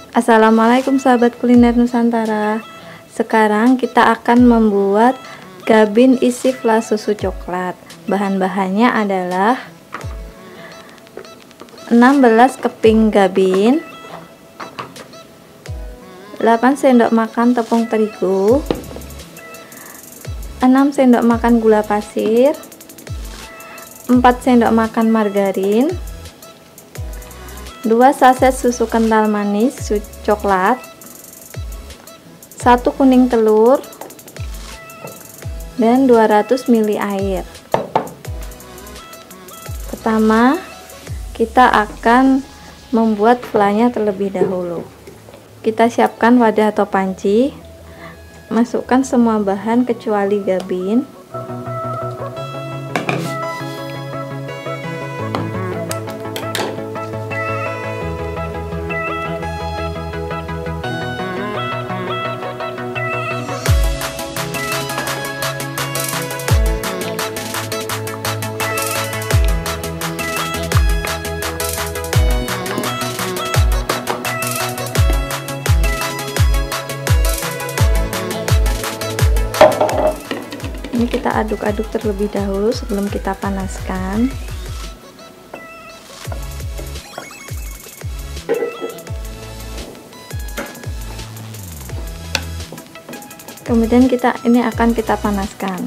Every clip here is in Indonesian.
Assalamualaikum sahabat kuliner Nusantara. Sekarang kita akan membuat gabin isi fla susu coklat. Bahan-bahannya adalah 16 keping gabin, 8 sendok makan tepung terigu, 6 sendok makan gula pasir, 4 sendok makan margarin, 2 saset susu kental manis coklat, 1 kuning telur, dan 200 ml air. Pertama, kita akan membuat flanya terlebih dahulu. Kita siapkan wadah atau panci, masukkan semua bahan kecuali gabin. Ini kita aduk-aduk terlebih dahulu sebelum kita panaskan. Kemudian ini akan kita panaskan.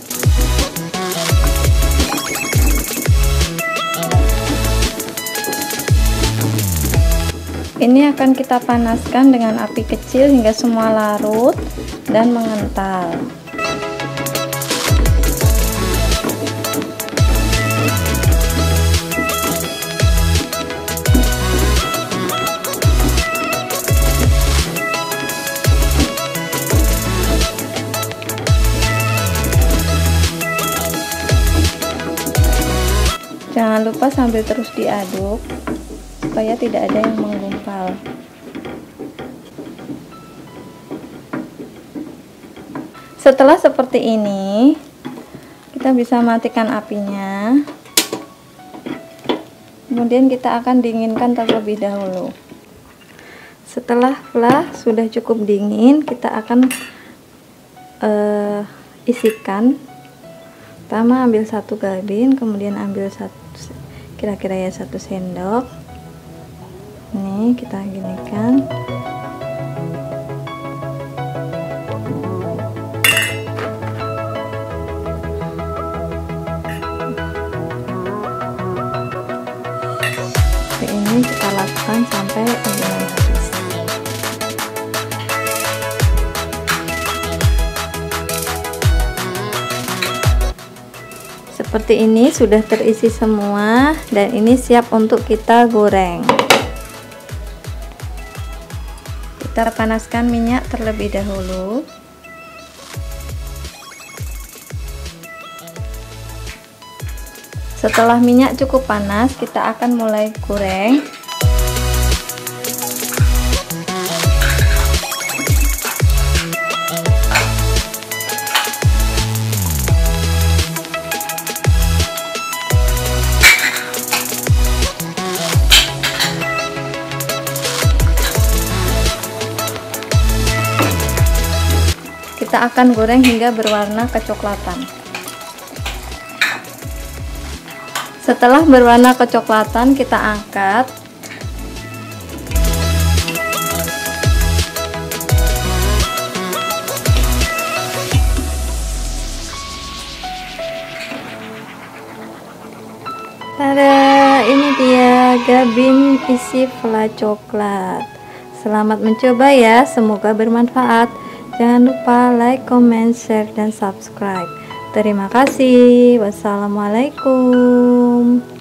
Ini akan kita panaskan dengan api kecil hingga semua larut dan mengental. Jangan lupa sambil terus diaduk supaya tidak ada yang menggumpal. Setelah seperti ini, kita bisa matikan apinya. Kemudian kita akan dinginkan terlebih dahulu. Setelah fla sudah cukup dingin, kita akan isikan. Pertama ambil 1 gabin, kemudian ambil kira-kira ya 1 sendok. Ini kita ginikan. Ini kita lakukan sampai adonan habis. Seperti ini sudah terisi semua dan ini siap untuk kita goreng. Kita panaskan minyak terlebih dahulu. Setelah minyak cukup panas, kita akan mulai goreng. Kita akan goreng hingga berwarna kecoklatan. Setelah berwarna kecoklatan, kita angkat. Tada, ini dia gabin isi fla coklat. Selamat mencoba ya, semoga bermanfaat. Jangan lupa like, comment, share, dan subscribe. Terima kasih. Wassalamualaikum.